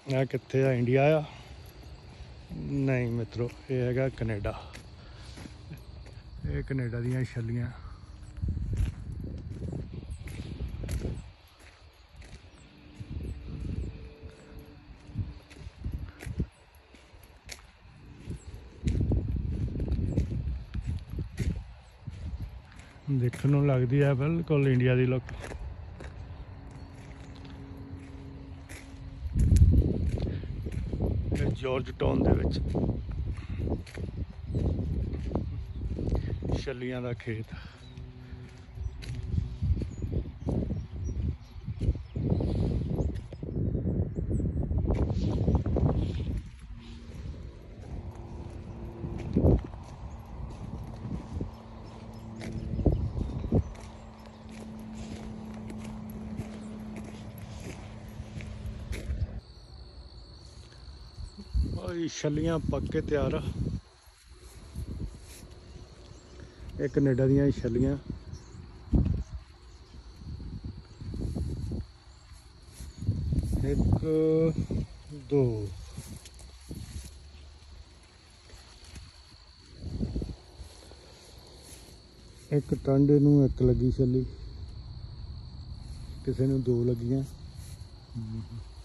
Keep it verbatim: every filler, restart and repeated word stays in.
आ कित्थे आ? इंडिया आ? नहीं मित्रों, ये है कनेडा। ये कनेडा दियां छल्लियां। देखने नूं लगदी है बिल्कुल इंडिया दी लुक। जॉर्ज टाउन दे विच छल्लियां दा खेत। छल्लियां पक के तैयार। ये कनेडा दियां छल्लियां। एक दो एक टांडे नूं एक लगी छल्ली, किसी नूं दो लगियां।